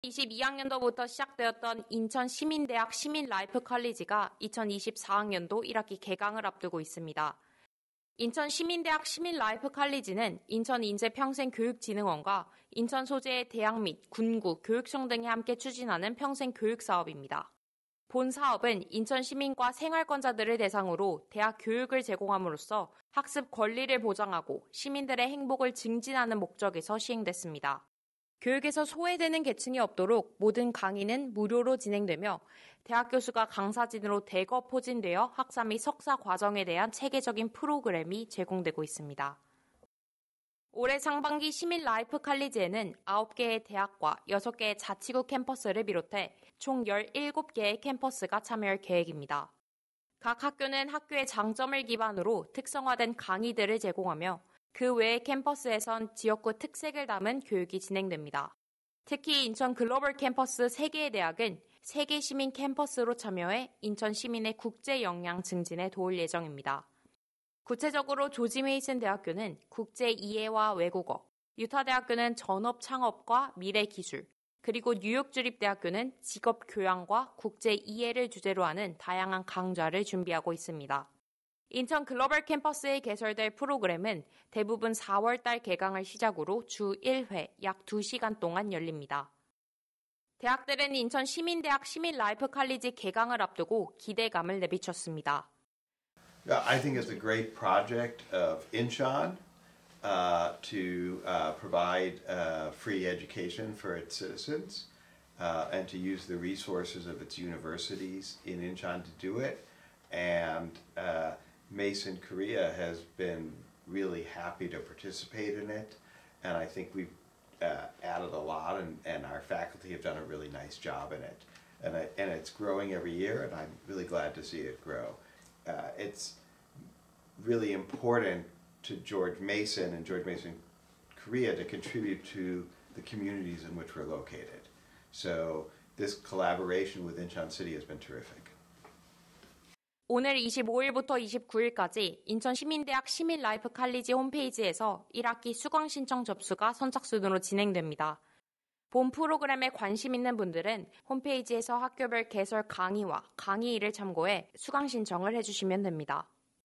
2022학년도부터 시작되었던 인천시민대학 시민라이프컬리지가 2024학년도 1학기 개강을 앞두고 있습니다. 인천시민대학 시민라이프컬리지는 인천인재평생교육진흥원과 인천 소재의 대학 및 군구, 교육청 등이 함께 추진하는 평생교육사업입니다. 본 사업은 인천 시민과 생활권자들을 대상으로 대학 교육을 제공함으로써 학습 권리를 보장하고 시민들의 행복을 증진하는 목적에서 시행됐습니다. 교육에서 소외되는 계층이 없도록 모든 강의는 무료로 진행되며 대학 교수가 강사진으로 대거 포진되어 학사 및 석사 과정에 대한 체계적인 프로그램이 제공되고 있습니다. 올해 상반기 시민 라이프 칼리지에는 9개의 대학과 6개의 자치구 캠퍼스를 비롯해 총 17개의 캠퍼스가 참여할 계획입니다. 각 학교는 학교의 장점을 기반으로 특성화된 강의들을 제공하며 그 외의 캠퍼스에선 지역구 특색을 담은 교육이 진행됩니다. 특히 인천 글로벌 캠퍼스 3개의 대학은 세계 시민 캠퍼스로 참여해 인천 시민의 국제 역량 증진에 도울 예정입니다. 구체적으로 조지 메이슨 대학교는 국제 이해와 외국어, 유타대학교는 전업 창업과 미래 기술, 그리고 뉴욕 주립대학교는 직업 교양과 국제 이해를 주제로 하는 다양한 강좌를 준비하고 있습니다. 인천 글로벌 캠퍼스에 개설될 프로그램은 대부분 4월달 개강을 시작으로 주 1회 약 2시간 동안 열립니다. 대학들은 인천 시민대학 시민 라이프 칼리지 개강을 앞두고 기대감을 내비쳤습니다. I think it's a great project of Incheon to provide free education for its citizens and to use the resources of its universities in Incheon to do it. And Mason Korea has been really happy to participate in it, and I think we've added a lot, and our faculty have done a really nice job in it. And it's growing every year, and I'm really glad to see it grow. It's really important to George Mason and George Mason Korea to contribute to the communities in which we're located. So this collaboration with Incheon City has been terrific. 오늘 25일부터 29일까지 인천시민대학 시민라이프 칼리지 홈페이지에서 1학기 수강 신청 접수가 선착순으로 진행됩니다. 본 프로그램에 관심 있는 분들은 홈페이지에서 학교별 개설 강의와 강의일을 참고해 수강 신청을 해주시면 됩니다.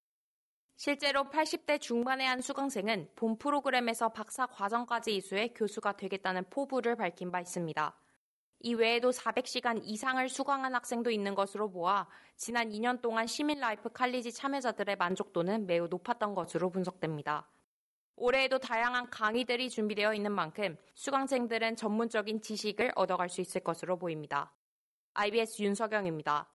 실제로 80대 중반의 한 수강생은 본 프로그램에서 박사 과정까지 이수해 교수가 되겠다는 포부를 밝힌 바 있습니다. 이 외에도 400시간 이상을 수강한 학생도 있는 것으로 보아 지난 2년 동안 시민 라이프 칼리지 참여자들의 만족도는 매우 높았던 것으로 분석됩니다. 올해에도 다양한 강의들이 준비되어 있는 만큼 수강생들은 전문적인 지식을 얻어갈 수 있을 것으로 보입니다. IBS 윤석영입니다.